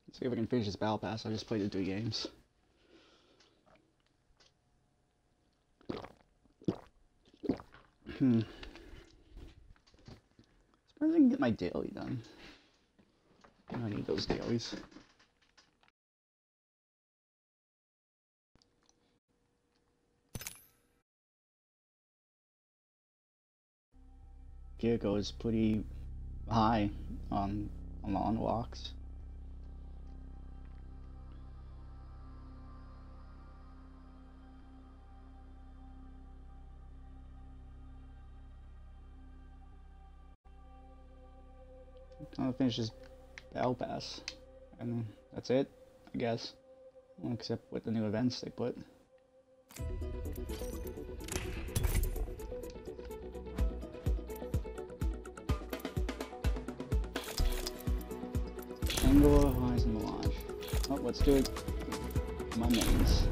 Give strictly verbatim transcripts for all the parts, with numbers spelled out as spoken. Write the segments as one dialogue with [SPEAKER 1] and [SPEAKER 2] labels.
[SPEAKER 1] See if I can finish this battle pass. I just played the three games. Hmm. Suppose I can get my daily done. I need those dailies. Gear goes pretty high on on the unlocks. I'll finish this battle pass, and that's it, I guess. Except with the new events they put. Angle, Horizon, Melange. Oh, let's do it. My mains.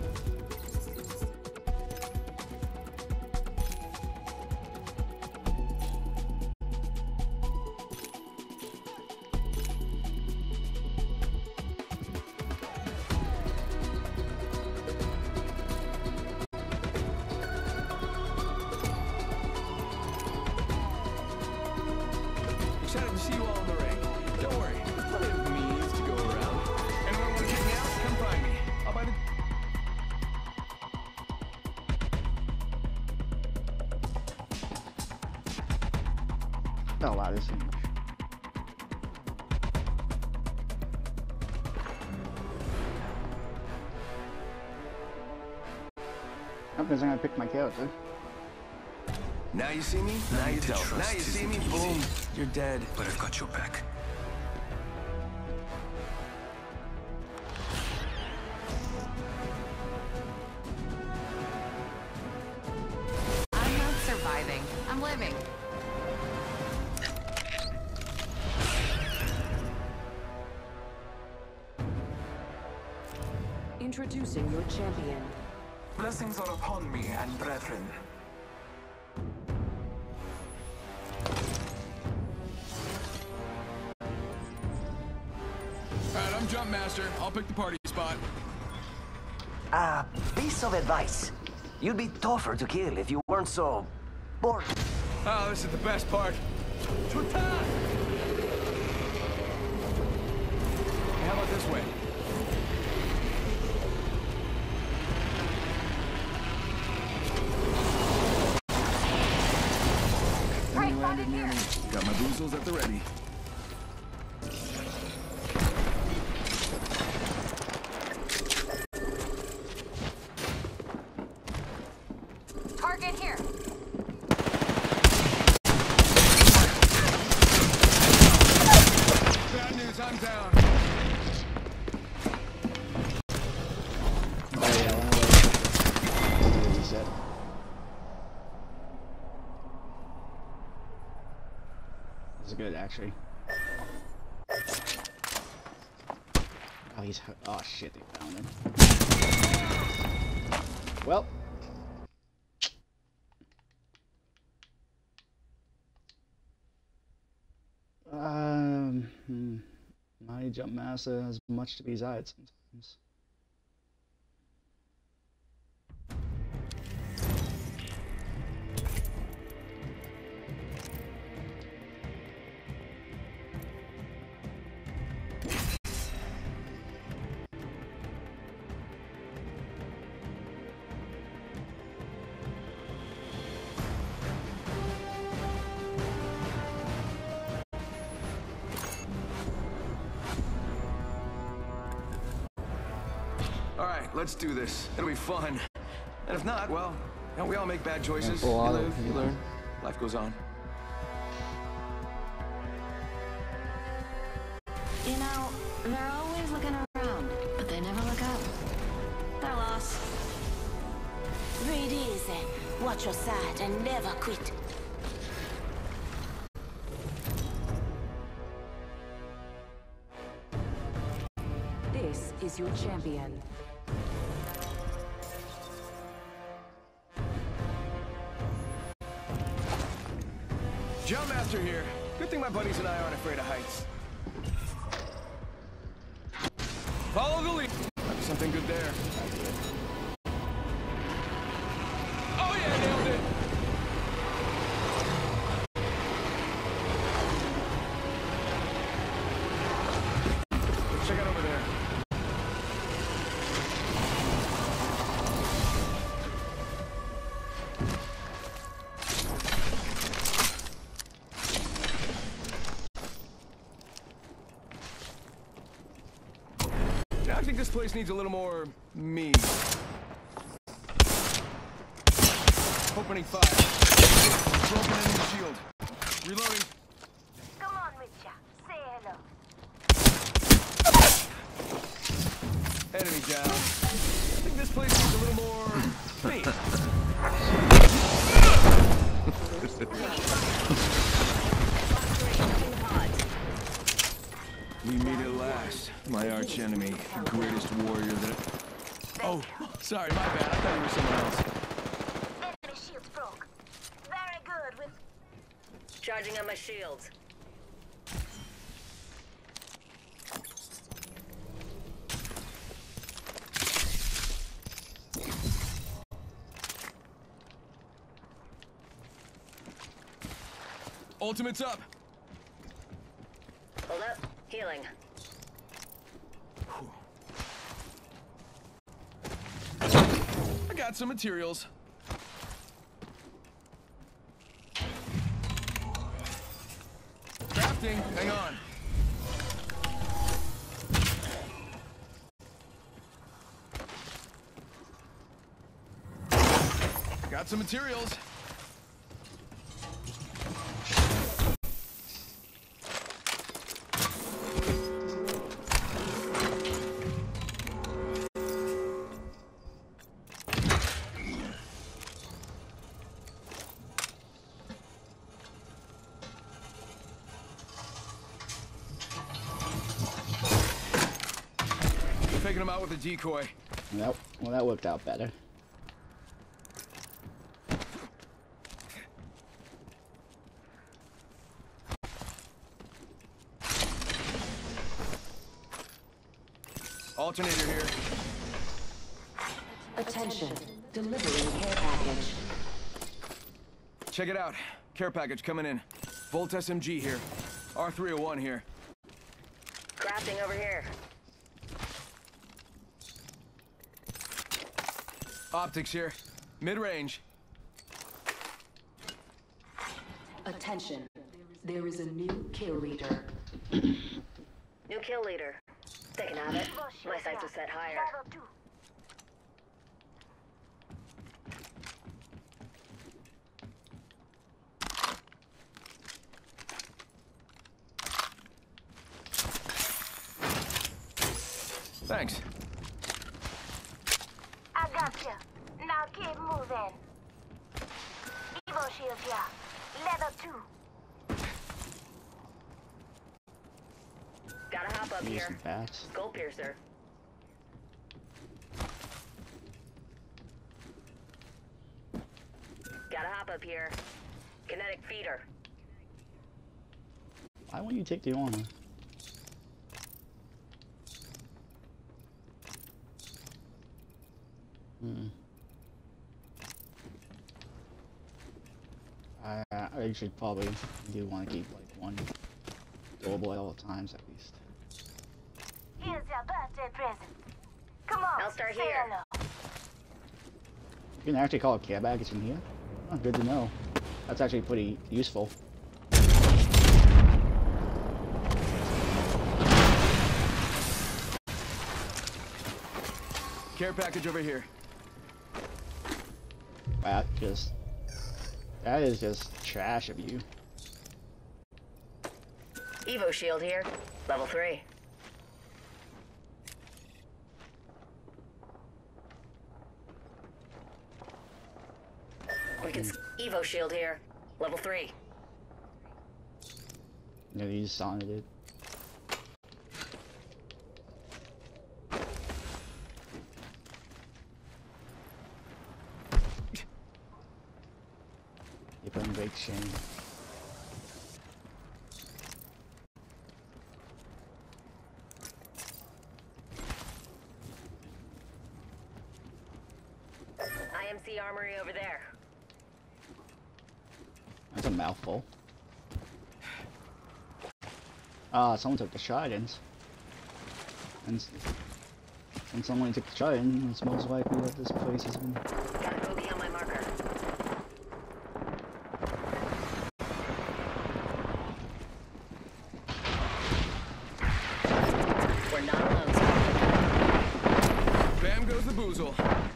[SPEAKER 2] Excited to see you all in the ring. Don't worry, there's plenty of means to go around. Anyone want to kick me out? Come find me. I'll buy the...
[SPEAKER 1] Not a lot of this English. I'm gonna pick my character.
[SPEAKER 2] Now you see me, now you don't. Now you see me, boom, you're dead.
[SPEAKER 3] But I've got your back.
[SPEAKER 4] I'm not surviving. I'm living.
[SPEAKER 5] Introducing your champion.
[SPEAKER 6] Blessings are upon me and brethren.
[SPEAKER 2] Alright, I'm Jump Master. I'll pick the party spot.
[SPEAKER 7] A piece of advice. You'd be tougher to kill if you weren't so bored.
[SPEAKER 2] Oh, this is the best part. To attack! Hey, how about this way?
[SPEAKER 4] Right, spotted here.
[SPEAKER 2] Got my boozles at the ready.
[SPEAKER 4] Target here.
[SPEAKER 2] Bad news, I'm down.
[SPEAKER 1] Oh yeah, I wanna wait. Reset. This is good, actually. Oh, he's. Oh shit, they found him. Well. Um, hmm. My jump master has much to be desired sometimes.
[SPEAKER 2] Alright, let's do this. It'll be fun. And if not, well, don't we all make bad choices?
[SPEAKER 1] Yeah,
[SPEAKER 2] You
[SPEAKER 1] a lot
[SPEAKER 2] live,
[SPEAKER 1] of-
[SPEAKER 2] you learn. Life goes on.
[SPEAKER 5] You know, they're always looking around, but they never look up. They're lost.
[SPEAKER 8] Breathe easy, watch your side, and never quit.
[SPEAKER 5] This is your champion.
[SPEAKER 2] Jump Master here. Good thing my buddies and I aren't afraid of heights. Follow the lead. Might be something good there. Oh yeah, nailed it. Check out over there. I think this place needs a little more me. Opening fire. Broken enemy shield. Reloading.
[SPEAKER 8] Come on, Witcher. Say hello.
[SPEAKER 2] Enemy down. I think this place needs a little more me. We meet at last. My arch enemy, the greatest warrior that. Oh, sorry, my bad. I thought you were someone else.
[SPEAKER 8] Enemy shields broke. Very good with...
[SPEAKER 5] Charging on my shields.
[SPEAKER 2] Ultimate's up.
[SPEAKER 5] Hold up. Healing.
[SPEAKER 2] I got some materials. Crafting. Hang on. Got some materials. Taking him out with a decoy.
[SPEAKER 1] Yep. Well, that worked out better.
[SPEAKER 2] Alternator here.
[SPEAKER 3] Attention. Delivering care package.
[SPEAKER 2] Check it out. Care package coming in. Volt S M G here. R three oh one here.
[SPEAKER 5] Crafting over here.
[SPEAKER 2] Optics here. Mid-range.
[SPEAKER 3] Attention. There is a new kill leader.
[SPEAKER 5] New kill leader. They can have it. My sights are set higher.
[SPEAKER 8] Level two.
[SPEAKER 2] Thanks.
[SPEAKER 8] I got you. Now keep moving. Evo shield here. Level two.
[SPEAKER 5] Gotta hop up
[SPEAKER 1] Use
[SPEAKER 5] here.
[SPEAKER 1] some bats.
[SPEAKER 5] Skull piercer. Gotta hop up here. Kinetic feeder.
[SPEAKER 1] Why won't you take the armor? Hmm. I I should probably do want to keep like one doughboy at all times at least.
[SPEAKER 8] Here's your birthday present. Come on.
[SPEAKER 5] I'll start
[SPEAKER 8] say
[SPEAKER 5] here.
[SPEAKER 8] hello.
[SPEAKER 1] You can actually call it care baggage in here. Oh, good to know. That's actually pretty useful.
[SPEAKER 2] Care package over here.
[SPEAKER 1] That just that is just trash of you.
[SPEAKER 5] Evo shield here. Level three. We can s- Evo shield here. Level three.
[SPEAKER 1] You know, you just sounded it. You put in great shame. That's a mouthful. Ah, someone took the tridents. And when someone took the trident, it's most likely that this place has been...
[SPEAKER 5] Got a bogey on my marker. We're not alone.
[SPEAKER 2] Bam goes the boozle.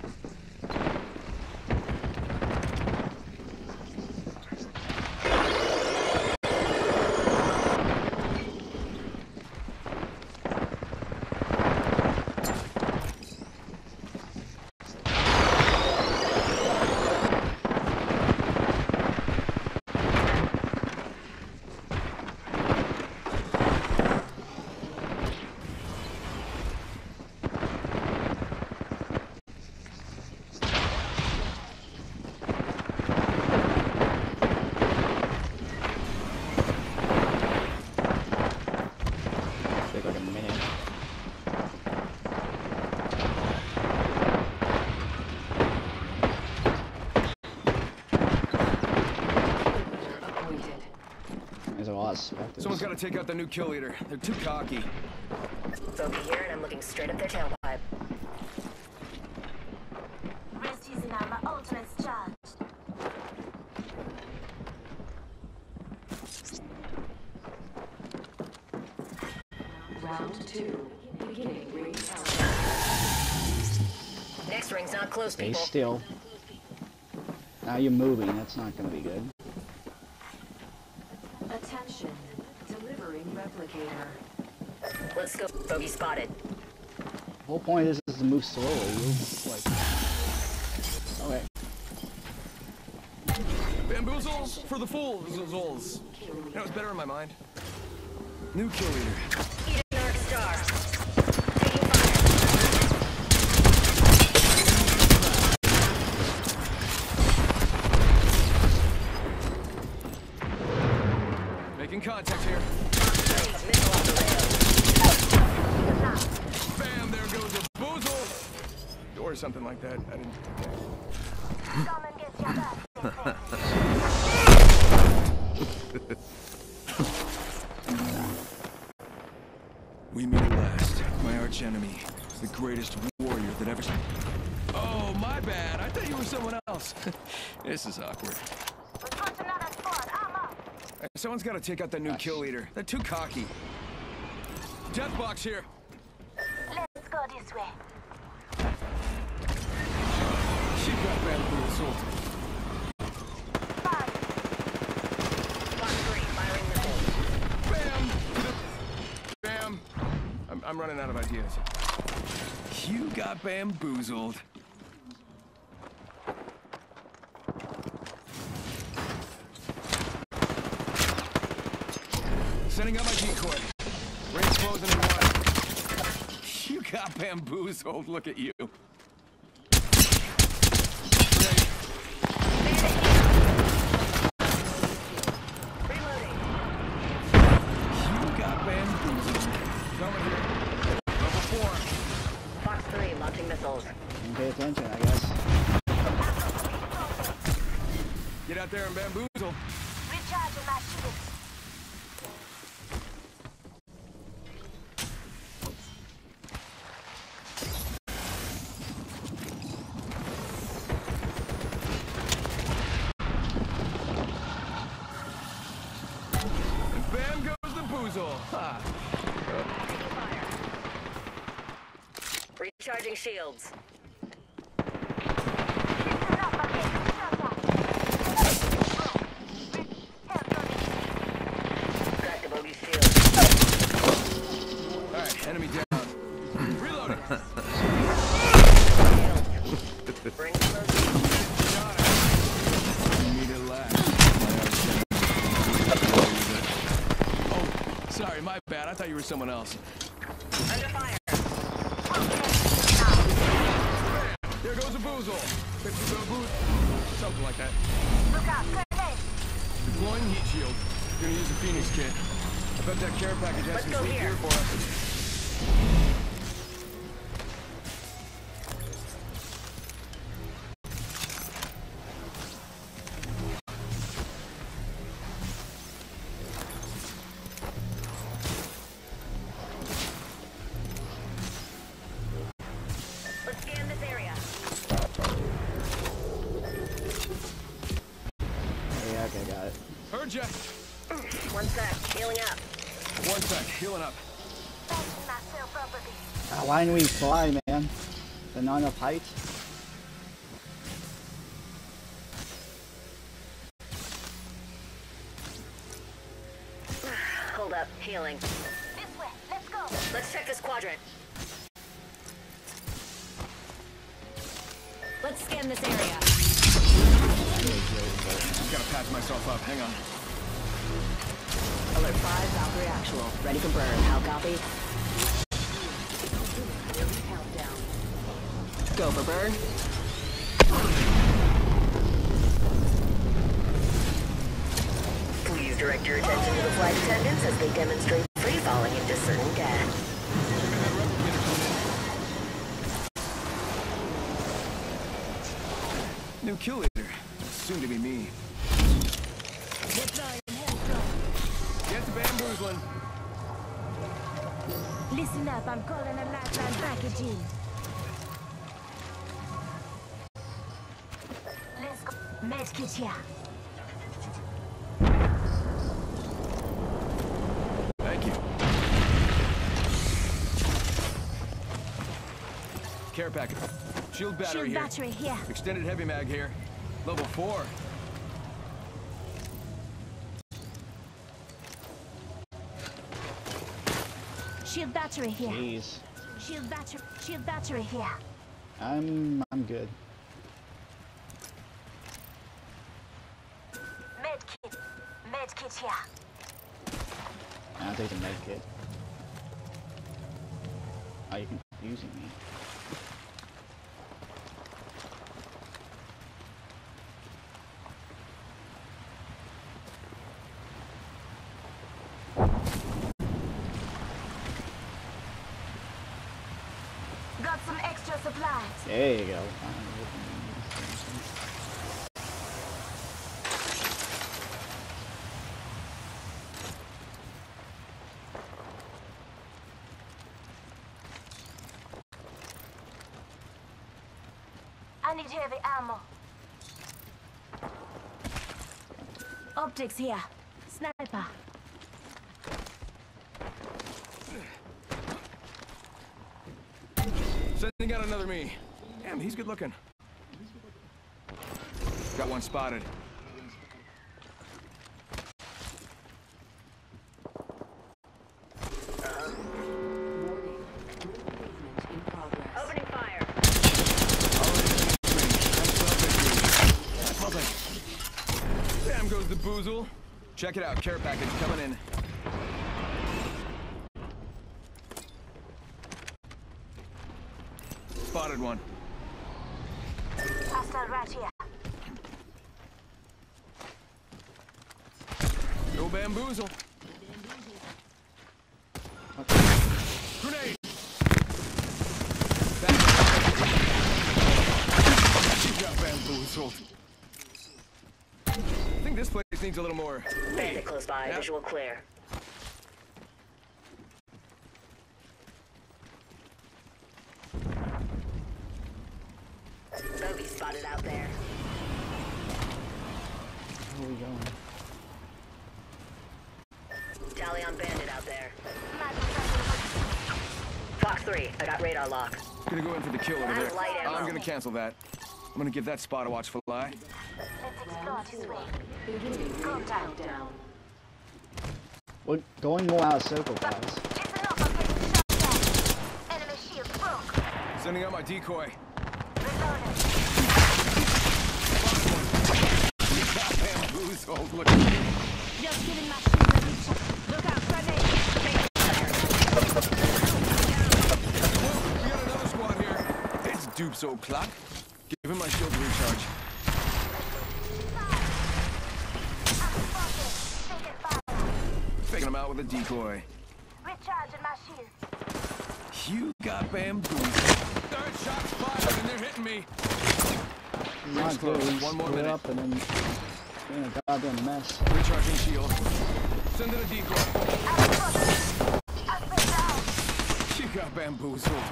[SPEAKER 1] Take like a minute.
[SPEAKER 3] Appointed.
[SPEAKER 1] There's a lot of specters.
[SPEAKER 2] Someone's got to take out the new kill leader. They're too cocky.
[SPEAKER 5] Bogey here, and I'm looking straight up their tailpipe.
[SPEAKER 8] Rest using my ultimate's charged.
[SPEAKER 3] Round two. Beginning ring count.
[SPEAKER 5] Next ring's not close,
[SPEAKER 1] Stay
[SPEAKER 5] people.
[SPEAKER 1] still. Now you're moving, that's not gonna be good.
[SPEAKER 3] Attention. Delivering replicator.
[SPEAKER 5] Let's go. Bogey spotted.
[SPEAKER 1] The whole point of this is to move slowly. You'll, like... Okay.
[SPEAKER 2] Bamboozles for the fools. You know, it's better in my mind. New kill leader.
[SPEAKER 5] Eat an arc star. Taking fire.
[SPEAKER 2] Making contact here.
[SPEAKER 5] Missile off the rails.
[SPEAKER 2] Bam, there goes a boozle. Or something like that. I didn't...
[SPEAKER 8] Come and get your back.
[SPEAKER 2] We meet at last. My arch enemy. The greatest warrior that ever... Oh, my bad. I thought you were someone else. This is awkward.
[SPEAKER 8] We've got another squad. I'm up.
[SPEAKER 2] Hey, someone's got to take out the new kill leader. They're too cocky. Death box here.
[SPEAKER 8] Let's go this way.
[SPEAKER 2] She got bamboozled.
[SPEAKER 8] Fire.
[SPEAKER 5] Box three, firing missiles.
[SPEAKER 2] Bam! Bam! I'm, I'm running out of ideas. You got bamboozled. Sending out my decoy. Range closing in one. You got bamboozled. Look at you. Great.
[SPEAKER 5] Reloading.
[SPEAKER 2] You got bamboozled. Coming here. Level four.
[SPEAKER 5] Box three, launching missiles.
[SPEAKER 1] Didn't pay attention, I guess.
[SPEAKER 2] Get out there and bamboozle.
[SPEAKER 8] Recharging my shields.
[SPEAKER 2] And bam goes the boozle. Ha.
[SPEAKER 5] Taking fire. Recharging shields.
[SPEAKER 8] Listen up, okay.
[SPEAKER 5] Crack the bogey shield.
[SPEAKER 2] All right, enemy down. Reloading.
[SPEAKER 5] Bring close.
[SPEAKER 2] Got it. We meet at last. Oh, sorry, my bad. I thought you were someone else.
[SPEAKER 5] Under fire.
[SPEAKER 2] There goes a boozle. Something like that.
[SPEAKER 8] Look out, grenade.
[SPEAKER 2] Deploying heat shield. Gonna use a Phoenix kit. I bet that care package has
[SPEAKER 5] Let's
[SPEAKER 2] some
[SPEAKER 5] go
[SPEAKER 2] sweet
[SPEAKER 5] here.
[SPEAKER 2] gear for us. Heard ya.
[SPEAKER 5] One sec, healing up.
[SPEAKER 2] One sec, healing up.
[SPEAKER 8] Position myself properly.
[SPEAKER 1] Ah, why don't we fly, man? They're not enough height.
[SPEAKER 5] Hold up, healing.
[SPEAKER 8] This way. Let's go.
[SPEAKER 5] Let's check this quadrant. Let's scan this area.
[SPEAKER 2] Gotta patch myself up. Hang on.
[SPEAKER 5] Alert five, Valkyrie actual. Ready for burn. How copy? Countdown. Go for burn. Please direct your attention to the flight attendants as they demonstrate free falling into certain gas.
[SPEAKER 2] New kill leader. Soon to be me. Get the bamboozling.
[SPEAKER 8] Listen up. I'm calling a lifeline packaging. Let's go. Medkit here.
[SPEAKER 2] Thank you. Care packet. Shield battery
[SPEAKER 8] Shield
[SPEAKER 2] here.
[SPEAKER 8] battery here.
[SPEAKER 2] Extended heavy mag here. Level four.
[SPEAKER 8] Shield battery here.
[SPEAKER 1] Jeez.
[SPEAKER 8] Shield battery. Shield battery here.
[SPEAKER 1] I'm I'm good.
[SPEAKER 8] Medkit. Medkit here.
[SPEAKER 1] I'll take the med kit. Oh, you're confusing me.
[SPEAKER 8] Got some extra supplies.
[SPEAKER 1] There you go.
[SPEAKER 8] I need heavy ammo. Optics here. Sniper.
[SPEAKER 2] Sending out another me. Damn, he's good looking. Got one spotted.
[SPEAKER 5] Opening fire.
[SPEAKER 2] Damn goes the boozle. Check it out, care package coming in. Spotted one.
[SPEAKER 8] Hostile right here.
[SPEAKER 2] No bamboozle. Grenade! She got bamboozled. I think this place needs a little more.
[SPEAKER 5] Bandit close by.
[SPEAKER 2] Yep.
[SPEAKER 5] Visual clear. Bogey spotted out there.
[SPEAKER 1] Where are we going?
[SPEAKER 5] Tally on bandit out there. Fox three, I got radar lock.
[SPEAKER 2] Gonna go in for the kill over
[SPEAKER 5] I'm
[SPEAKER 2] there.
[SPEAKER 5] light ammo.
[SPEAKER 2] I'm gonna cancel that. I'm gonna give that spot a watch fly.
[SPEAKER 8] Let's explore this way. Contact.
[SPEAKER 1] We're going more out of circle, guys.
[SPEAKER 8] Listen up. I'm getting shot down. Enemy shield broke.
[SPEAKER 2] Sending out my decoy.
[SPEAKER 8] Reloading.
[SPEAKER 2] Got bamboozled. Look.
[SPEAKER 8] Just getting my shield ready. Look out, grenade.
[SPEAKER 2] We got another squad here. It's Dupes o'clock. Give him my shield to recharge. Faking him out with a decoy.
[SPEAKER 8] Recharging my shield.
[SPEAKER 2] You got bamboozled. Third shot's fired and they're hitting me.
[SPEAKER 1] Not
[SPEAKER 2] close.
[SPEAKER 1] good. We
[SPEAKER 2] One more
[SPEAKER 1] split
[SPEAKER 2] minute.
[SPEAKER 1] up and then we're in a goddamn mess.
[SPEAKER 2] Recharging shield. Send in a decoy.
[SPEAKER 8] I've been down.
[SPEAKER 2] You got bamboozled.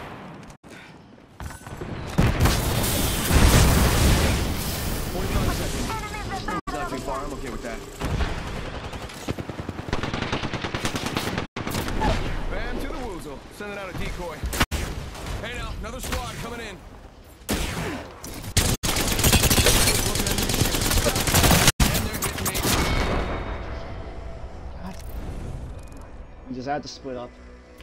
[SPEAKER 2] forty-nine seconds.
[SPEAKER 8] Enemies are
[SPEAKER 2] Not too far. I'm okay with that. decoy. Hey now, another squad coming in. And they're hitting me.
[SPEAKER 1] God. We just had to split up.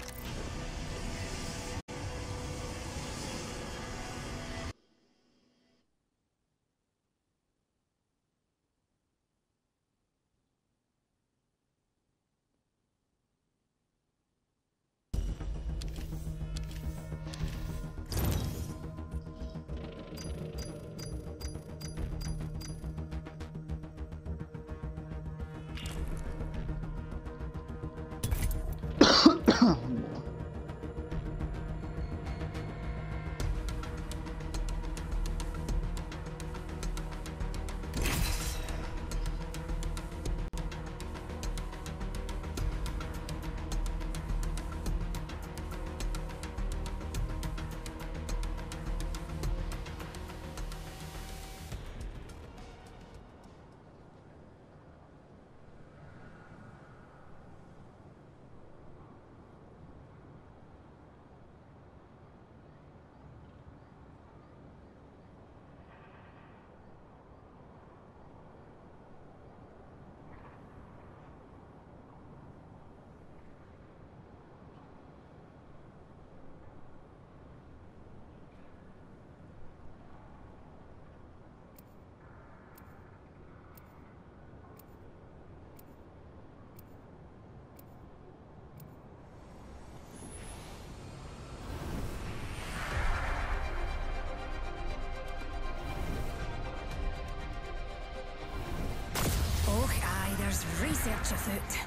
[SPEAKER 5] Oh, aye, there's research afoot.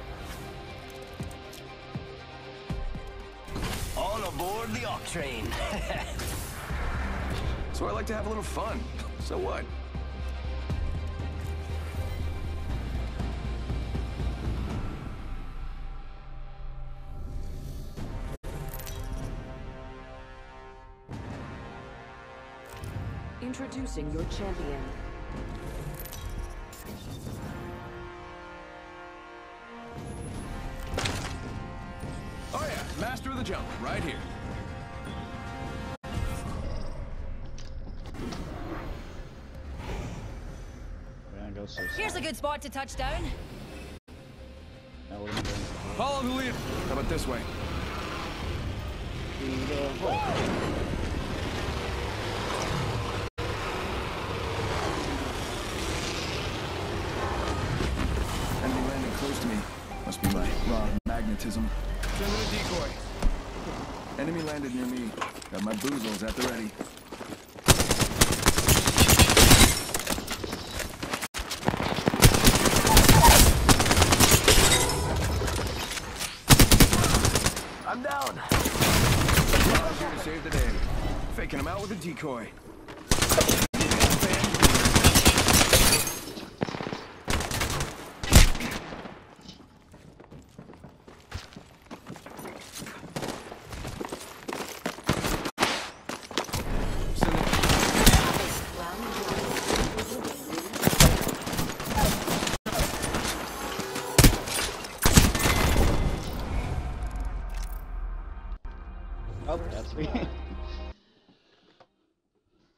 [SPEAKER 7] All aboard the Ock train.
[SPEAKER 2] So I like to have a little fun. So what?
[SPEAKER 3] Introducing your champion.
[SPEAKER 2] Oh yeah, master of the jump, right here.
[SPEAKER 1] We're gonna go so
[SPEAKER 4] Here's a good spot to touch down.
[SPEAKER 1] Now we're gonna go into
[SPEAKER 2] Follow the lead. How about this way?
[SPEAKER 1] the hole.
[SPEAKER 2] Enemy landing close to me. Must be my raw magnetism. Send in a decoy. Enemy landed near me. Got my boozles at the ready.
[SPEAKER 7] I'm down.
[SPEAKER 2] Roger's here to save the day. Faking him out with a decoy.
[SPEAKER 1] Oh, that's me.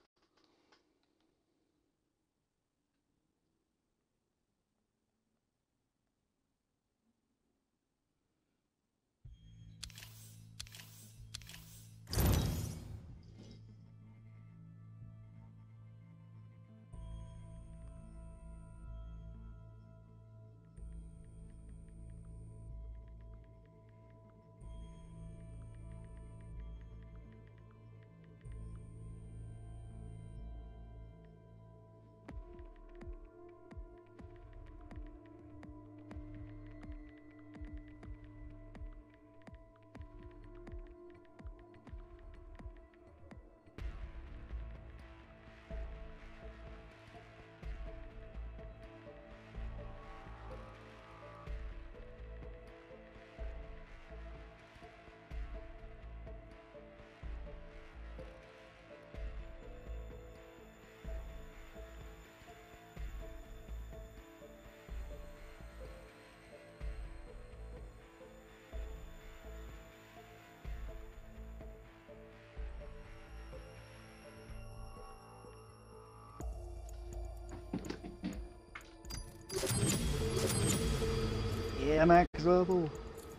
[SPEAKER 1] yeah, max level.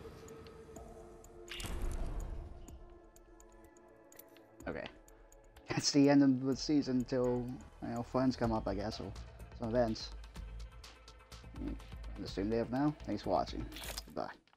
[SPEAKER 1] Okay. That's the end of the season until, you know, friends come up, I guess, or some events. That's the stream they have now. Thanks for watching. Goodbye.